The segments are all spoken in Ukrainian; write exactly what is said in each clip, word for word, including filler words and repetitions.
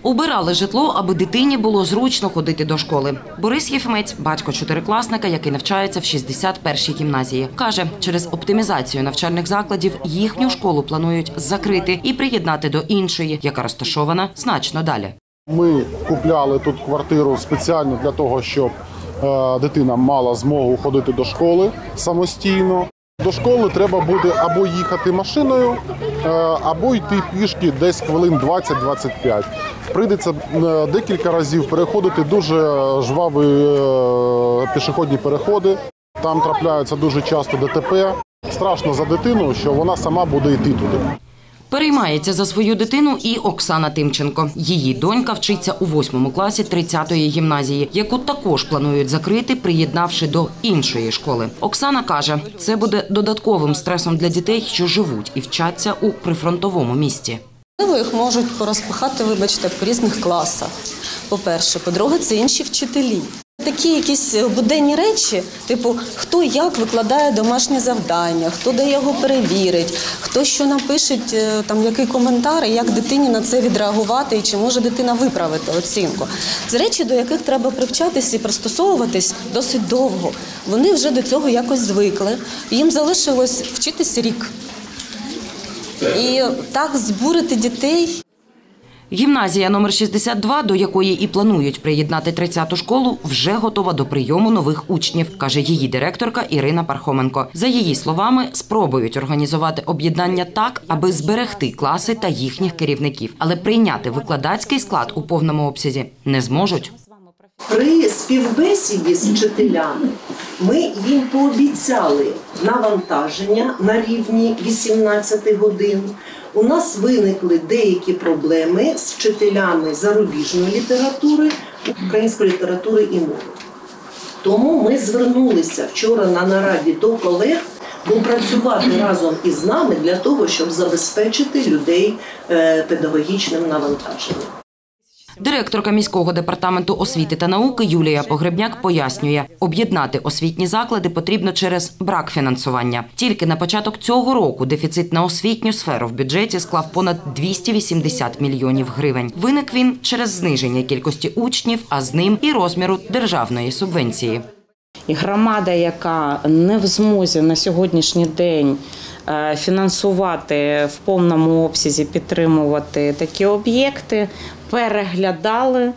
Убирали житло, аби дитині було зручно ходити до школи. Борис Єфимець – батько чотирикласника, який навчається в шістдесят першій гімназії. Каже, через оптимізацію навчальних закладів їхню школу планують закрити і приєднати до іншої, яка розташована значно далі. Ми купляли тут квартиру спеціально для того, щоб дитина мала змогу ходити до школи самостійно. До школи треба буде або їхати машиною, або йти пішки десь хвилин двадцять-двадцять п'ять. Прийдеться декілька разів переходити дуже жваві пішохідні переходи. Там трапляються дуже часто ДТП. Страшно за дитину, що вона сама буде йти туди. Переймається за свою дитину і Оксана Тимченко. Її донька вчиться у восьмому класі тридцятої гімназії, яку також планують закрити, приєднавши до іншої школи. Оксана каже, це буде додатковим стресом для дітей, що живуть і вчаться у прифронтовому місті. Їх можуть порозпихати, вибачте, по різних класах, по-перше. По-друге, це інші вчителі. Такі якісь буденні речі, типу, хто як викладає домашнє завдання, хто де його перевірить, хто що напише, там, який коментар, і як дитині на це відреагувати, і чи може дитина виправити оцінку. Це речі, до яких треба привчатися і пристосовуватись досить довго. Вони вже до цього якось звикли, їм залишилось вчитися рік. І так збурити дітей. Гімназія номер шістдесят два, до якої і планують приєднати тридцяту школу, вже готова до прийому нових учнів, каже її директорка Ірина Пархоменко. За її словами, спробують організувати об'єднання так, аби зберегти класи та їхніх керівників. Але прийняти викладацький склад у повному обсязі не зможуть. При співбесіді з вчителями ми їм пообіцяли навантаження на рівні вісімнадцяти годин. У нас виникли деякі проблеми з вчителями зарубіжної літератури, української літератури і мови. Тому ми звернулися вчора на нараді до колег попрацювати разом із нами для того, щоб забезпечити людей педагогічним навантаженням. Директорка міського департаменту освіти та науки Юлія Погребняк пояснює, об'єднати освітні заклади потрібно через брак фінансування. Тільки на початок цього року дефіцит на освітню сферу в бюджеті склав понад двісті вісімдесят мільйонів гривень. Виник він через зниження кількості учнів, а з ним і розміру державної субвенції. І громада, яка не в змозі на сьогоднішній день фінансувати в повному обсязі, підтримувати такі об'єкти, переглядали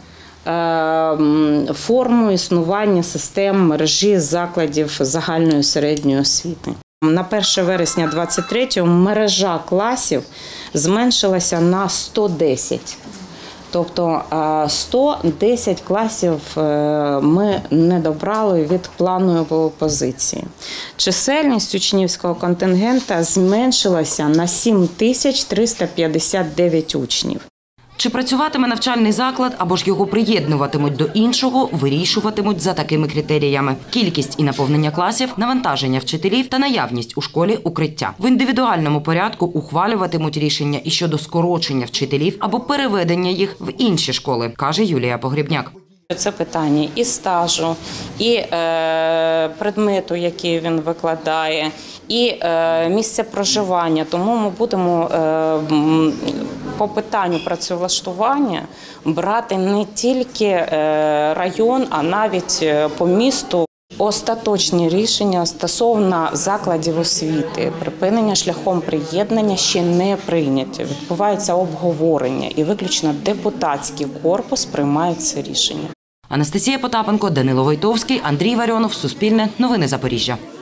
форму існування систем мережі закладів загальної середньої освіти. На перше вересня двадцять третього мережа класів зменшилася на сто десять. Тобто сто десять класів ми не добрали від планової позиції. Чисельність учнівського контингента зменшилася на сім тисяч триста п'ятдесят дев'ять учнів. Чи працюватиме навчальний заклад, або ж його приєднуватимуть до іншого, вирішуватимуть за такими критеріями. Кількість і наповнення класів, навантаження вчителів та наявність у школі укриття. В індивідуальному порядку ухвалюватимуть рішення і щодо скорочення вчителів або переведення їх в інші школи, каже Юлія Погребняк. Це питання і стажу, і е, предмету, який він викладає, і е, місця проживання. Тому ми будемо е, по питанню працевлаштування брати не тільки е, район, а навіть по місту. Остаточні рішення стосовно закладів освіти, припинення шляхом приєднання ще не прийняті. Відбувається обговорення і виключно депутатський корпус приймає це рішення. Анастасія Потапенко, Данило Войтовський, Андрій Варіонов, Суспільне, Новини Запоріжжя.